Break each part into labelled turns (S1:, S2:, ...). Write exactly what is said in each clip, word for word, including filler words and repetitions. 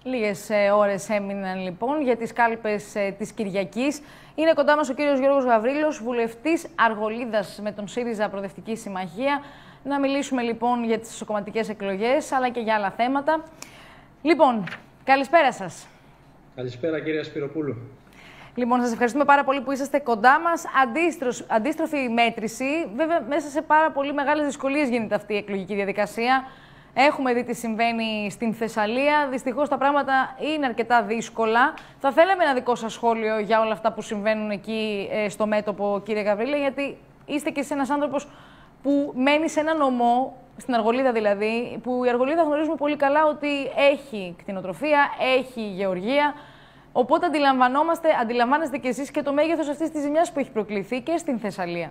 S1: Λίγες ε, ώρες έμειναν λοιπόν για τις κάλπες ε, της Κυριακής. Είναι κοντά μας ο κύριος Γιώργος Γαβρίλος, βουλευτής Αργολίδας με τον ΣΥΡΙΖΑ Προοδευτική Συμμαχία. Να μιλήσουμε λοιπόν για τις εσωκομματικές εκλογές, αλλά και για άλλα θέματα. Λοιπόν, καλησπέρα σας.
S2: Καλησπέρα κυρία Σπυροπούλου.
S1: Λοιπόν, σας ευχαριστούμε πάρα πολύ που είσαστε κοντά μας. Αντίστροφη μέτρηση. Βέβαια, μέσα σε πάρα πολύ μεγάλες δυσκολίες γίνεται αυτή η εκλογική διαδικασία. Έχουμε δει τι συμβαίνει στην Θεσσαλία. Δυστυχώς τα πράγματα είναι αρκετά δύσκολα. Θα θέλαμε ένα δικό σας σχόλιο για όλα αυτά που συμβαίνουν εκεί στο μέτωπο, κύριε Γαβρίλη, γιατί είστε και εσείς ένας άνθρωπος που μένει σε ένα νομό, στην Αργολίδα δηλαδή, που η Αργολίδα γνωρίζουμε πολύ καλά ότι έχει κτηνοτροφία, έχει γεωργία. Οπότε αντιλαμβανόμαστε, αντιλαμβάνεστε κι εσείς και το μέγεθος αυτής της ζημιάς που έχει προκληθεί και στην Θεσσαλία.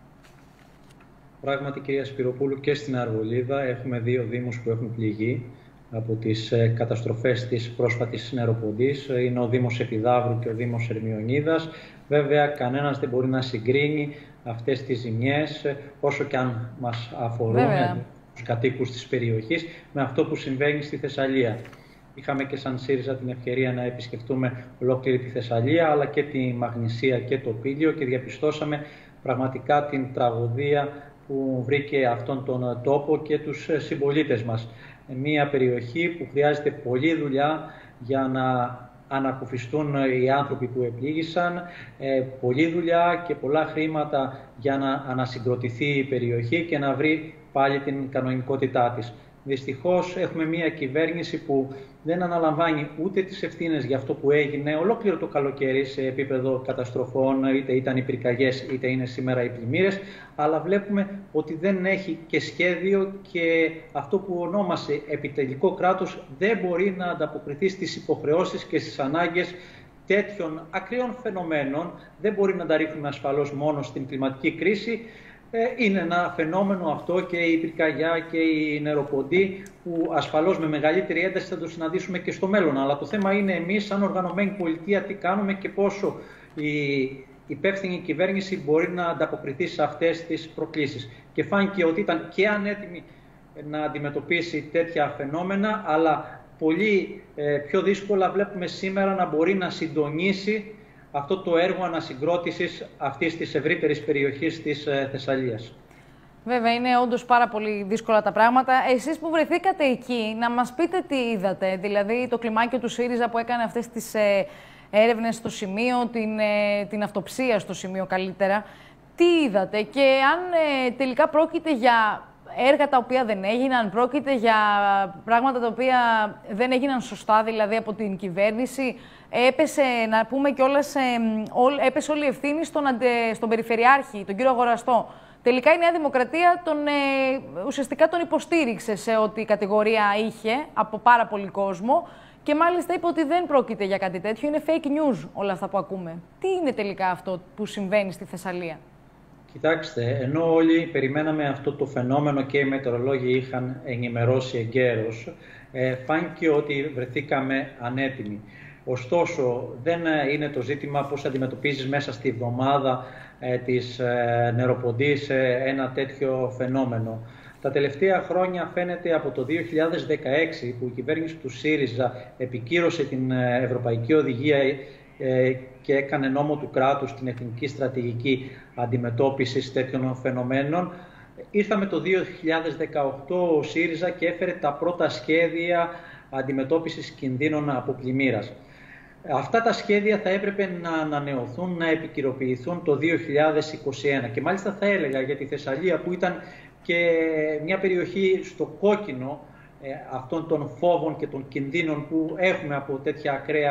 S2: Πράγματι, κυρία Σπυροπούλου, και στην Αργολίδα έχουμε δύο δήμους που έχουν πληγεί από τις καταστροφές της πρόσφατης νεροποντής. Είναι ο Δήμος Επιδαύρου και ο Δήμος Ερμιονίδας. Βέβαια, κανένας δεν μπορεί να συγκρίνει αυτές τις ζημιές, όσο και αν μας αφορούν Βέβαια. τους κατοίκους της περιοχής, με αυτό που συμβαίνει στη Θεσσαλία. Είχαμε και σαν ΣΥΡΙΖΑ την ευκαιρία να επισκεφτούμε ολόκληρη τη Θεσσαλία, αλλά και τη Μαγνησία και το Πήλιο, και διαπιστώσαμε πραγματικά την τραγωδία που βρήκε αυτόν τον τόπο και τους συμπολίτες μας. Μια περιοχή που χρειάζεται πολλή δουλειά για να ανακουφιστούν οι άνθρωποι που επλήγησαν, πολλή δουλειά και πολλά χρήματα για να ανασυγκροτηθεί η περιοχή και να βρει πάλι την κανονικότητά της. Δυστυχώς έχουμε μια κυβέρνηση που δεν αναλαμβάνει ούτε τις ευθύνες για αυτό που έγινε ολόκληρο το καλοκαίρι σε επίπεδο καταστροφών, είτε ήταν οι πυρκαγιές είτε είναι σήμερα οι πλημμύρες, αλλά βλέπουμε ότι δεν έχει και σχέδιο και αυτό που ονόμασε επιτελικό κράτος δεν μπορεί να ανταποκριθεί στις υποχρεώσεις και στις ανάγκες τέτοιων ακραίων φαινομένων. Δεν μπορεί να τα ρίχνουμε ασφαλώς μόνο στην κλιματική κρίση. Είναι ένα φαινόμενο αυτό και η πυρκαγιά και η νεροποντή που ασφαλώς με μεγαλύτερη ένταση θα το συναντήσουμε και στο μέλλον. Αλλά το θέμα είναι εμείς σαν οργανωμένη πολιτεία τι κάνουμε και πόσο η υπεύθυνη κυβέρνηση μπορεί να ανταποκριθεί σε αυτές τις προκλήσεις. Και φάνηκε ότι ήταν και ανέτοιμη να αντιμετωπίσει τέτοια φαινόμενα, αλλά πολύ πιο δύσκολα βλέπουμε σήμερα να μπορεί να συντονίσει αυτό το έργο ανασυγκρότησης αυτής της ευρύτερης περιοχής της Θεσσαλίας.
S1: Βέβαια, είναι όντως πάρα πολύ δύσκολα τα πράγματα. Εσείς που βρεθήκατε εκεί, να μας πείτε τι είδατε, δηλαδή το κλιμάκιο του ΣΥΡΙΖΑ που έκανε αυτές τις ε, έρευνες στο σημείο, την, ε, την αυτοψία στο σημείο καλύτερα. Τι είδατε και αν ε, τελικά πρόκειται για έργα τα οποία δεν έγιναν, πρόκειται για πράγματα τα οποία δεν έγιναν σωστά, δηλαδή από την κυβέρνηση. Έπεσε, να πούμε κιόλας, ε, έπεσε όλη η ευθύνη στον, αντε, στον Περιφερειάρχη, τον κύριο Αγοραστό. Τελικά η Νέα Δημοκρατία τον, ε, ουσιαστικά τον υποστήριξε σε ό,τι κατηγορία είχε από πάρα πολύ κόσμο και μάλιστα είπε ότι δεν πρόκειται για κάτι τέτοιο, είναι fake news όλα αυτά που ακούμε. Τι είναι τελικά αυτό που συμβαίνει στη Θεσσαλία?
S2: Κοιτάξτε, ενώ όλοι περιμέναμε αυτό το φαινόμενο και οι μετεωρολόγοι είχαν ενημερώσει εγκαίρως, ε, φάνηκε ότι βρεθήκαμε ανέτοιμοι. Ωστόσο, δεν είναι το ζήτημα πώς αντιμετωπίζεις μέσα στη εβδομάδα ε, της ε, νεροποντής ε, ένα τέτοιο φαινόμενο. Τα τελευταία χρόνια φαίνεται από το δύο χιλιάδες δεκαέξι που η κυβέρνηση του ΣΥΡΙΖΑ επικύρωσε την Ευρωπαϊκή Οδηγία ε, και έκανε νόμο του κράτους την εθνική στρατηγική αντιμετώπισης τέτοιων φαινομένων. Ήρθαμε το δύο χιλιάδες δεκαοκτώ ο ΣΥΡΙΖΑ και έφερε τα πρώτα σχέδια αντιμετώπισης κινδύνων από πλημμύρας. Αυτά τα σχέδια θα έπρεπε να ανανεωθούν, να επικυροποιηθούν το δύο χιλιάδες είκοσι ένα. Και μάλιστα θα έλεγα για τη Θεσσαλία που ήταν και μια περιοχή στο κόκκινο ε, αυτών των φόβων και των κινδύνων που έχουμε από τέτοια ακραία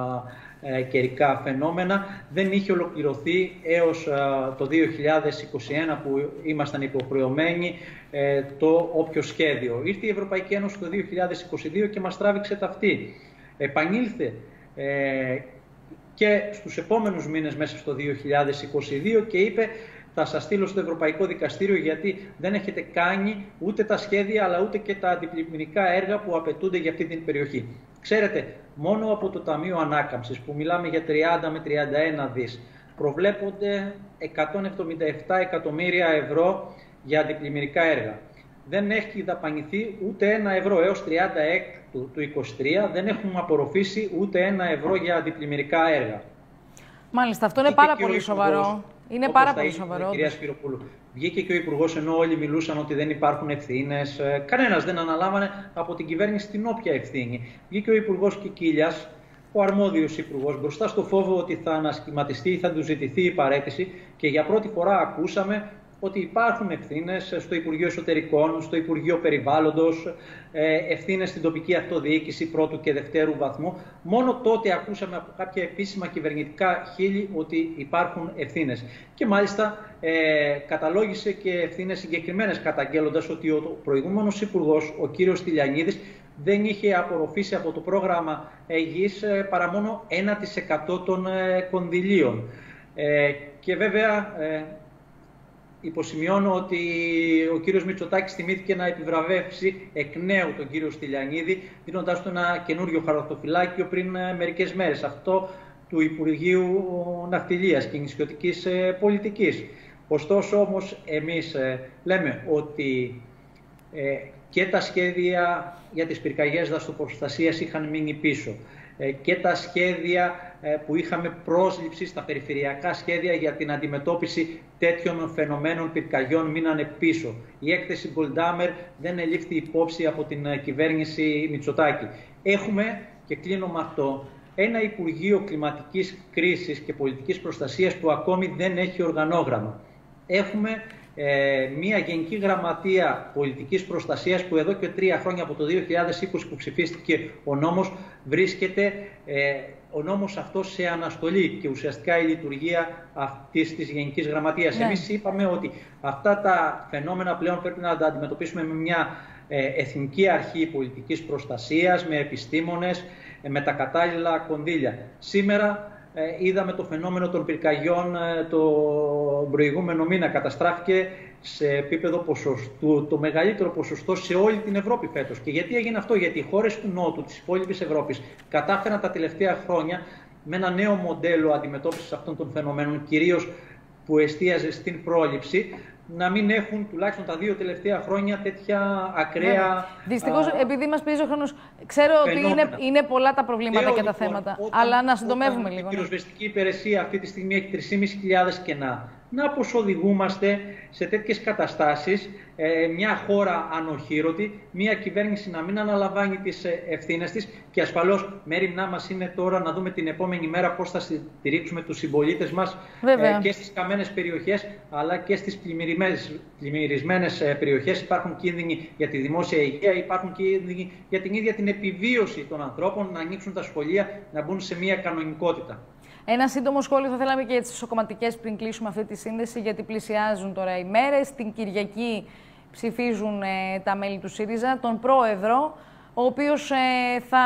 S2: ε, καιρικά φαινόμενα, δεν είχε ολοκληρωθεί έως ε, το δύο χιλιάδες είκοσι ένα που ήμασταν υποχρεωμένοι ε, το όποιο σχέδιο. Ήρθε η Ευρωπαϊκή Ένωση το δύο χιλιάδες είκοσι δύο και μας τράβηξε ταυτή. Επανήλθε ε, και στους επόμενους μήνες μέσα στο δύο χιλιάδες είκοσι δύο και είπε θα σας στείλω στο Ευρωπαϊκό Δικαστήριο γιατί δεν έχετε κάνει ούτε τα σχέδια αλλά ούτε και τα αντιπλημμυρικά έργα που απαιτούνται για αυτή την περιοχή. Ξέρετε, μόνο από το Ταμείο Ανάκαμψης που μιλάμε για τριάντα με τριάντα ένα δις προβλέπονται εκατόν εβδομήντα επτά εκατομμύρια ευρώ για αντιπλημμυρικά έργα. δεν έχει δαπανηθεί ούτε ένα ευρώ. Έως τριάντα έκ του, του είκοσι τρία δεν έχουμε απορροφήσει ούτε ένα ευρώ για αντιπλημμυρικά έργα.
S1: Μάλιστα, αυτό είναι
S2: Βγήκε
S1: πάρα πολύ σοβαρό. Είναι πάρα πολύ σοβαρό.
S2: Κυρία Σπυροπούλου, βγήκε και ο Υπουργός, ενώ όλοι μιλούσαν ότι δεν υπάρχουν ευθύνες. Κανένας δεν αναλάμβανε από την κυβέρνηση την όποια ευθύνη. Βγήκε ο Υπουργός Κικίλιας, ο αρμόδιος υπουργός, μπροστά στο φόβο ότι θα ανασχηματιστεί ή θα του ζητηθεί η παραίτηση, και για πρώτη φορά ακούσαμε ότι υπάρχουν ευθύνες στο Υπουργείο Εσωτερικών, στο Υπουργείο Περιβάλλοντος, ευθύνες στην τοπική αυτοδιοίκηση πρώτου και δευτέρου βαθμού. Μόνο τότε ακούσαμε από κάποια επίσημα κυβερνητικά χείλη ότι υπάρχουν ευθύνες. Και μάλιστα ε, καταλόγησε και ευθύνες συγκεκριμένες, καταγγέλλοντας ότι ο προηγούμενος υπουργός, ο κύριος Στυλιανίδης, δεν είχε απορροφήσει από το πρόγραμμα υγιής παρά μόνο ένα τοις εκατό των κονδυλίων. Ε, και βέβαια ε, υποσημειώνω ότι ο κύριος Μητσοτάκης θυμήθηκε να επιβραβεύσει εκ νέου τον κύριο Στυλιανίδη, δίνοντάς του ένα καινούριο χαρτοφυλάκιο πριν μερικές μέρες, αυτό του Υπουργείου Ναυτιλίας και Νησιωτικής Πολιτικής. Ωστόσο όμως εμείς λέμε ότι ε, και τα σχέδια για τις πυρκαγιές δασοπροστασίας είχαν μείνει πίσω. Και τα σχέδια που είχαμε πρόσληψη στα περιφερειακά σχέδια για την αντιμετώπιση τέτοιων φαινομένων πυρκαγιών μείνανε πίσω. Η έκθεση Goldhammer δεν ελήφθη υπόψη από την κυβέρνηση Μητσοτάκη. Έχουμε, και κλείνω με αυτό, ένα Υπουργείο Κλιματικής Κρίσης και Πολιτικής Προστασίας που ακόμη δεν έχει οργανόγραμμα. Έχουμε Ε, μια Γενική Γραμματεία Πολιτικής Προστασίας που εδώ και τρία χρόνια, από το δύο χιλιάδες είκοσι που ψηφίστηκε ο νόμος, βρίσκεται ε, ο νόμος αυτός σε αναστολή και ουσιαστικά η λειτουργία αυτής της Γενικής Γραμματείας. Ναι. Εμείς είπαμε ότι αυτά τα φαινόμενα πλέον πρέπει να τα αντιμετωπίσουμε με μια ε, Εθνική Αρχή Πολιτικής Προστασίας, με επιστήμονες, ε, με τα κατάλληλα κονδύλια. Σήμερα Ε, είδαμε το φαινόμενο των πυρκαγιών ε, το προηγούμενο μήνα. Καταστράφηκε σε επίπεδο ποσοστού, το μεγαλύτερο ποσοστό σε όλη την Ευρώπη φέτος. Και γιατί έγινε αυτό? Γιατί οι χώρες του Νότου, της υπόλοιπης Ευρώπης, κατάφεραν τα τελευταία χρόνια με ένα νέο μοντέλο αντιμετώπισης αυτών των φαινομένων, κυρίως που εστίαζε στην πρόληψη, να μην έχουν τουλάχιστον τα δύο τελευταία χρόνια τέτοια ακραία.
S1: Δυστυχώς, επειδή μας πιέζει ο χρόνος, ξέρω φαινόμενα. ότι είναι, είναι πολλά τα προβλήματα Λέω, και τα λοιπόν, θέματα, όταν, αλλά να συντομεύουμε λίγο. Η
S2: πυροσβεστική υπηρεσία αυτή τη στιγμή έχει τρεις χιλιάδες πεντακόσια κενά. Να πως οδηγούμαστε σε τέτοιες καταστάσεις, ε, μια χώρα ανοχήρωτη, μια κυβέρνηση να μην αναλαμβάνει τις ευθύνες της, και ασφαλώς μέριμνά μας είναι τώρα να δούμε την επόμενη μέρα πώς θα στηρίξουμε τους συμπολίτες μας ε, και στις καμένες περιοχές αλλά και στις πλημμυρισμένες περιοχές. Υπάρχουν κίνδυνοι για τη δημόσια υγεία, υπάρχουν κίνδυνοι για την ίδια την επιβίωση των ανθρώπων, να ανοίξουν τα σχολεία, να μπουν σε μια κανονικότητα.
S1: Ένα σύντομο σχόλιο θα θέλαμε και για τις ισοκομματικές πριν κλείσουμε αυτή τη σύνδεση, γιατί πλησιάζουν τώρα οι μέρες. Την Κυριακή ψηφίζουν ε, τα μέλη του ΣΥΡΙΖΑ, τον πρόεδρο, ο οποίος ε, θα,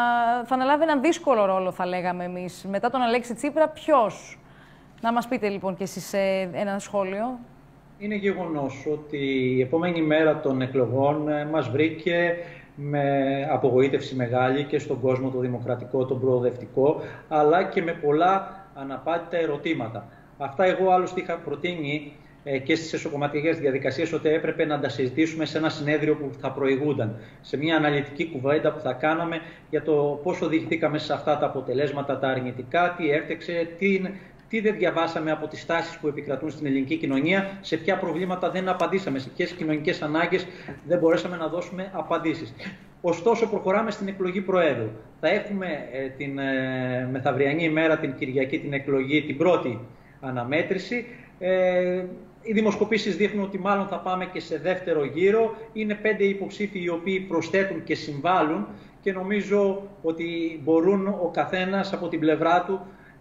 S1: θα αναλάβει έναν δύσκολο ρόλο, θα λέγαμε εμείς. Μετά τον Αλέξη Τσίπρα, ποιος? Να μας πείτε λοιπόν και εσείς ε, ένα σχόλιο.
S2: Είναι γεγονός ότι η επόμενη μέρα των εκλογών ε, μας βρήκε με απογοήτευση μεγάλη και στον κόσμο το δημοκρατικό, τον προοδευτικό, αλλά και με πολλά αναπάντητα ερωτήματα. Αυτά εγώ άλλωστε είχα προτείνει ε, και στις εσωκομματικές διαδικασίες, ότι έπρεπε να τα συζητήσουμε σε ένα συνέδριο που θα προηγούνταν, σε μια αναλυτική κουβέντα που θα κάναμε για το πώς οδηγηθήκαμε σε αυτά τα αποτελέσματα τα αρνητικά, τι έφτεξε, τι, τι δεν διαβάσαμε από τις τάσεις που επικρατούν στην ελληνική κοινωνία, σε ποια προβλήματα δεν απαντήσαμε, σε ποιες κοινωνικές ανάγκες δεν μπορέσαμε να δώσουμε απαντήσεις. Ωστόσο, προχωράμε στην εκλογή Προέδρου. Θα έχουμε ε, την ε, μεθαυριανή ημέρα, την Κυριακή, την εκλογή, την πρώτη αναμέτρηση. Ε, οι δημοσκοπήσεις δείχνουν ότι μάλλον θα πάμε και σε δεύτερο γύρο. Είναι πέντε υποψήφοι οι οποίοι προσθέτουν και συμβάλλουν, και νομίζω ότι μπορούν ο καθένας από την πλευρά του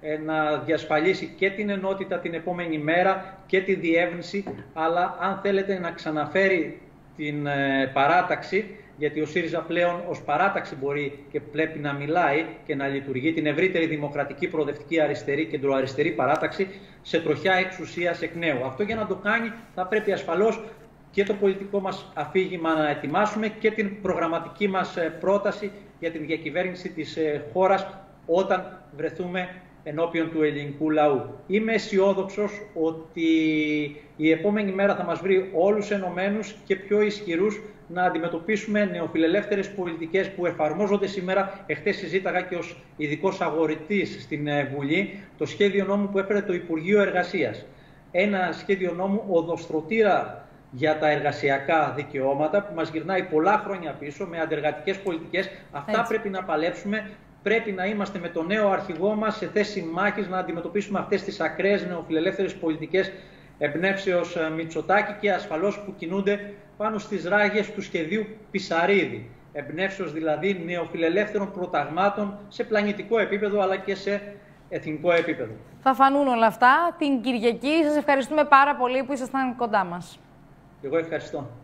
S2: να διασφαλίσει και την ενότητα την επόμενη μέρα και τη διεύρυνση, αλλά αν θέλετε να ξαναφέρει την ε, παράταξη, γιατί ο ΣΥΡΙΖΑ πλέον ως παράταξη μπορεί και πρέπει να μιλάει και να λειτουργεί, την ευρύτερη δημοκρατική, προοδευτική, αριστερή, κεντροαριστερή παράταξη, σε τροχιά εξουσίας εκ νέου. Αυτό για να το κάνει θα πρέπει ασφαλώς και το πολιτικό μας αφήγημα να ετοιμάσουμε και την προγραμματική μας πρόταση για την διακυβέρνηση της χώρας όταν βρεθούμε ενώπιον του ελληνικού λαού. Είμαι αισιόδοξος ότι η επόμενη μέρα θα μας βρει όλους ενωμένους και πιο ισχυρούς να αντιμετωπίσουμε νεοφιλελεύθερες πολιτικές που εφαρμόζονται σήμερα. Εχθές συζήταγα και ως ειδικός αγορητής στην Βουλή το σχέδιο νόμου που έφερε το Υπουργείο Εργασίας. Ένα σχέδιο νόμου οδοστρωτήρα για τα εργασιακά δικαιώματα που μας γυρνάει πολλά χρόνια πίσω με αντεργατικές πολιτικές. Αυτά Έτσι. πρέπει να παλέψουμε. Πρέπει να είμαστε με τον νέο αρχηγό μας σε θέση μάχης να αντιμετωπίσουμε αυτές τις ακραίες νεοφιλελεύθερες πολιτικές εμπνεύσεως Μητσοτάκη και ασφαλώς που κινούνται πάνω στις ράγες του σχεδίου Πισαρίδη. Εμπνεύσεως δηλαδή νεοφιλελεύθερων προταγμάτων σε πλανητικό επίπεδο αλλά και σε εθνικό επίπεδο. Θα
S1: φανούν όλα αυτά την Κυριακή. Σας ευχαριστούμε πάρα πολύ που ήσασταν κοντά μας.
S2: Εγώ ευχαριστώ.